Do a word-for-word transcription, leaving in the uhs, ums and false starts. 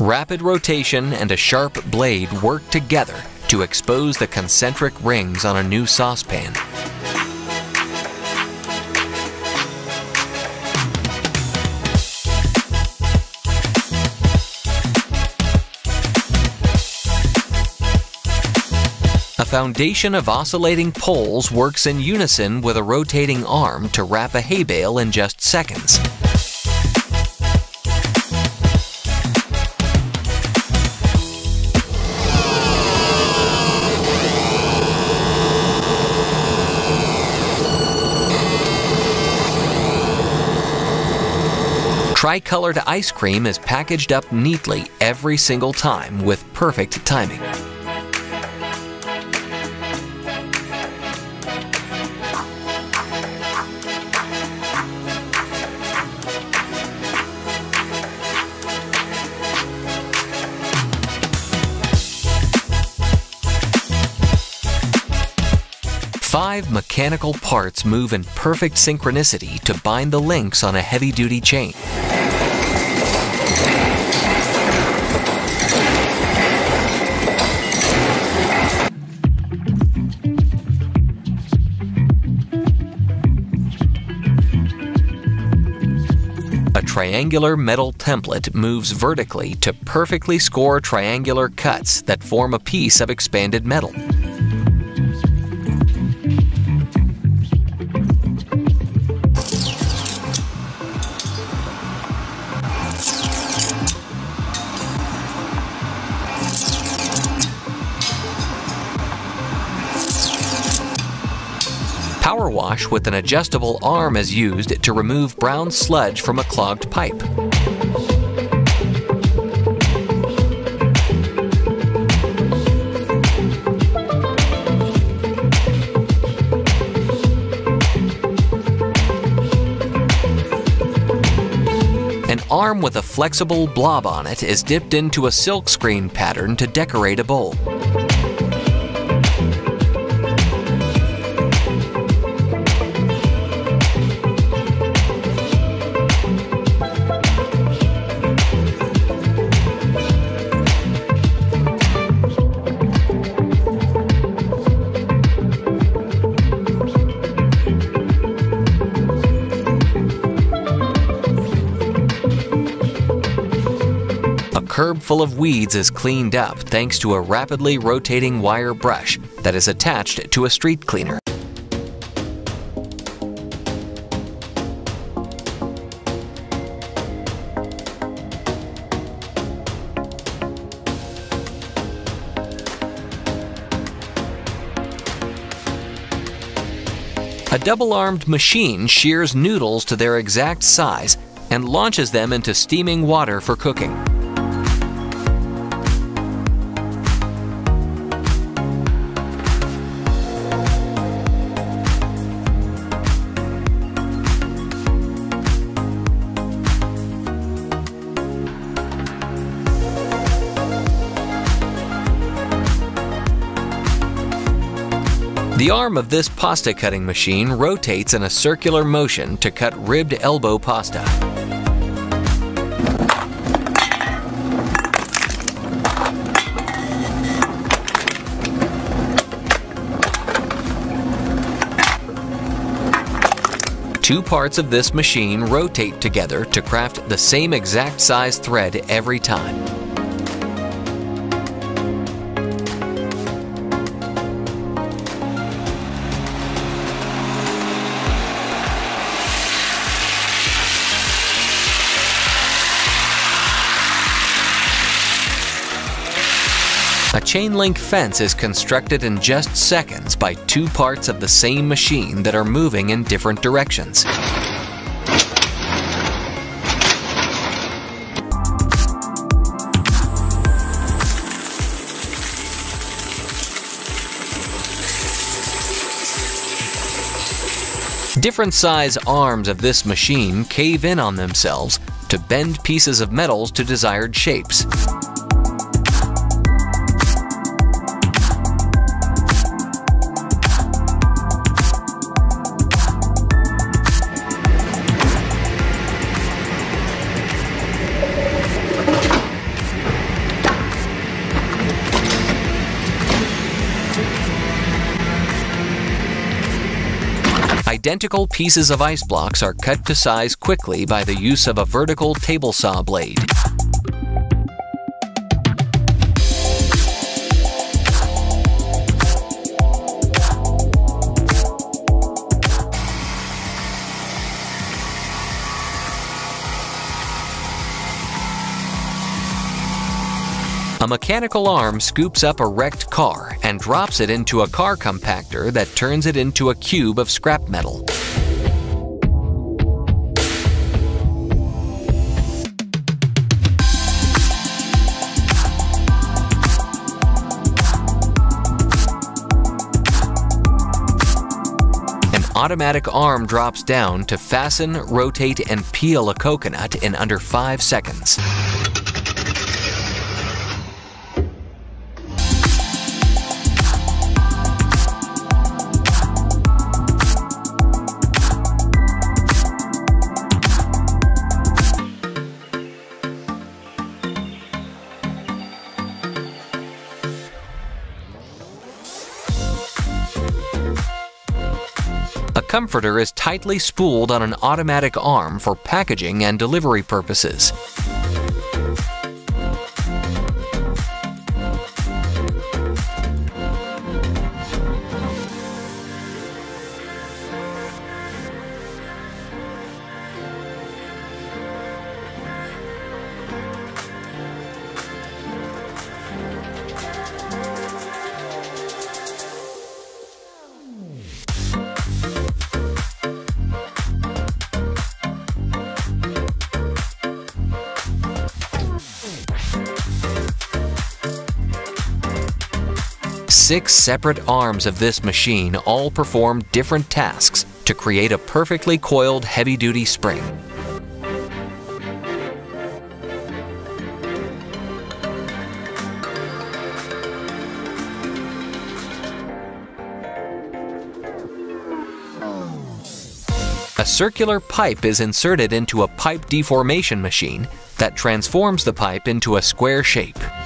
Rapid rotation and a sharp blade work together to expose the concentric rings on a new saucepan. A foundation of oscillating poles works in unison with a rotating arm to wrap a hay bale in just seconds. Tri-colored ice cream is packaged up neatly every single time with perfect timing. Five mechanical parts move in perfect synchronicity to bind the links on a heavy-duty chain. A triangular metal template moves vertically to perfectly score triangular cuts that form a piece of expanded metal. Power wash with an adjustable arm is used to remove brown sludge from a clogged pipe. An arm with a flexible blob on it is dipped into a silkscreen pattern to decorate a bowl. A curb full of weeds is cleaned up thanks to a rapidly rotating wire brush that is attached to a street cleaner. A double-armed machine shears noodles to their exact size and launches them into steaming water for cooking. The arm of this pasta cutting machine rotates in a circular motion to cut ribbed elbow pasta. Two parts of this machine rotate together to craft the same exact size thread every time. A chain link fence is constructed in just seconds by two parts of the same machine that are moving in different directions. Different size arms of this machine cave in on themselves to bend pieces of metals to desired shapes. Identical pieces of ice blocks are cut to size quickly by the use of a vertical table saw blade. A mechanical arm scoops up a wrecked car and drops it into a car compactor that turns it into a cube of scrap metal. An automatic arm drops down to fasten, rotate, and peel a coconut in under five seconds. A comforter is tightly spooled on an automatic arm for packaging and delivery purposes. Six separate arms of this machine all perform different tasks to create a perfectly coiled heavy-duty spring. A circular pipe is inserted into a pipe deformation machine that transforms the pipe into a square shape.